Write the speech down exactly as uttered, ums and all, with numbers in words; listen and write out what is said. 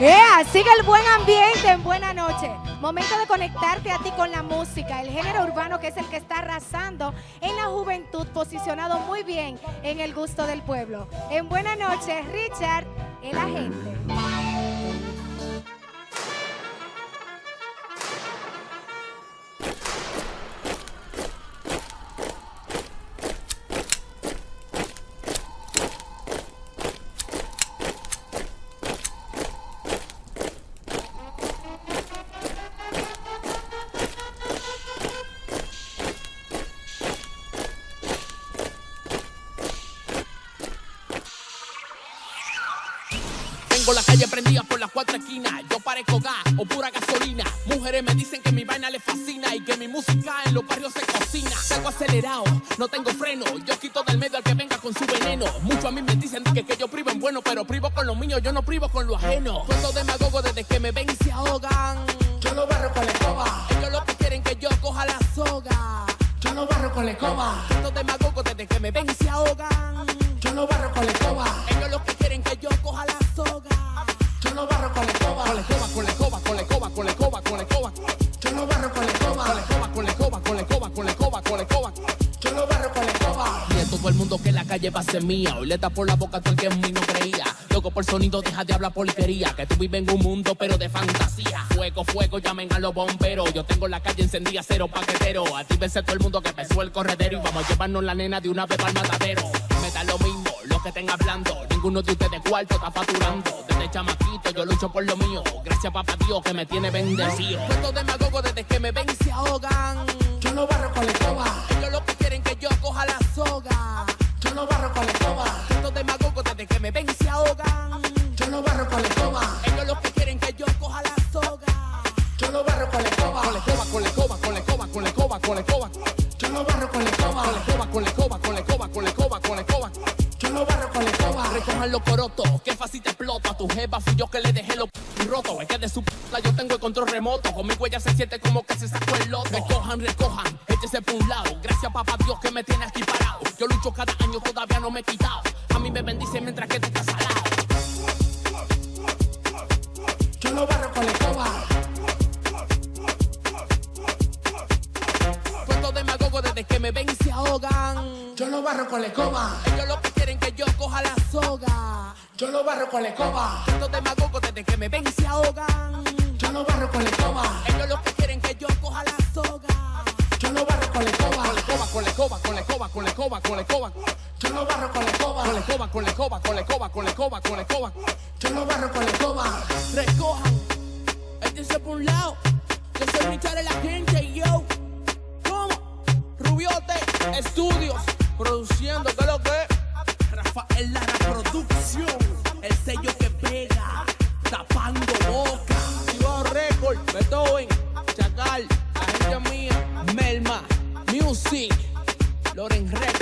Yeah, sigue el buen ambiente en Buena Noche. Momento de conectarte a ti con la música, el género urbano que es el que está arrasando en la juventud, posicionado muy bien en el gusto del pueblo. En Buena Noche, Richard, el agente. Tengo la calle prendida por las cuatro esquinas. Yo parezco gas o pura gasolina. Mujeres me dicen que mi vaina les fascina y que mi música en los barrios se cocina. Salgo acelerado, no tengo freno. Yo quito del medio al que venga con su veneno. Muchos a mí me dicen que, que yo privo en bueno, pero privo con lo mío, yo no privo con lo ajeno. Cuento demagogo desde que me ven y se ahogan. Yo no barro con la escoba. Ellos lo que quieren que yo coja la soga. Yo no barro con la escoba. Cuento demagogo desde que me ven y se ahogan. Yo no barro con la escoba. Ellos lo que quieren que yo coja la soga. Yo no barro con la escoba. Con la escoba, con la escoba, con la escoba, con la escoba, con la escoba. Yo no barro con la escoba. Con la escoba, con la escoba, con la escoba, con la escoba, con la escoba. Yo no barro con la escoba. Y de todo el mundo que la calle va a ser mía. Hoy le por la boca a todo el que en mí no creía. Loco por sonido, deja de hablar porquería. Que tú vives en un mundo pero de fantasía. Fuego, fuego, llamen a los bomberos. Yo tengo la calle encendida, cero paquetero. Actívense todo el mundo que pesó el corredero. Y vamos a llevarnos la nena de una vez para el matadero. Me da lo mismo lo que estén hablando. Ninguno de ustedes cuarto está facturando. Desde chamaquito yo lucho por lo mío. Gracias papá Dios que me tiene bendecido. Puesto demagogo desde que me ven y se ahogan. Yo no barro con la escoba. Ellos lo que quieren que yo coja la soga. Yo no barro con la escoba. Puesto demagogo desde que me ven y se ahogan. Yo no barro con la escoba. Ellos lo que quieren que yo coja la soga. Yo no barro con la escoba. Con la escoba, con la escoba, con la escoba, con la escoba, con la escoba. Yo no barro con la escoba. Con la escoba, con la escoba, con la escoba, con la escoba, con la escoba. Yo no barro con la escoba. Recojan los corotos, que fácil te explota. A tu jefa fui yo que le dejé los rotos. Es que de su p*** yo tengo el control remoto. Con mi huella se siente como que se sacó el loto. Recojan, recojan, échese por un lado. Gracias papá Dios que me tiene aquí parado. Yo lucho cada año, todavía no me he quitado. A mí me bendice mientras que tú estás salado. Yo no barro con la escoba. Puesto demagogo desde que me ven y se ahogan. Yo no barro con la escoba. Ellos lo que quieren que yo coja la soga. Yo no barro con la escoba. Puesto demagogo desde que me ven y se ahogan. Yo no barro con la escoba. Ellos lo que quieren que yo coja la soga. Yo no barro con la escoba. Con la escoba, con la escoba, con la escoba, con la escoba, con la escoba. Yo no barro con la escoba. Con la escoba, con la escoba, con la escoba, con la escoba, con la escoba. Yo no barro con la escoba. Recojan, échense por un lado. Yo soy Richard el agente, yo. ¿Cómo? Rubiote Estudios, produciendo, ¿qué es lo que es? Rafael Lara Producción, el sello que pega, tapando boca. Activado Record, Beethoven, Chacal, la gente mía, Melma, Music, Loren Record.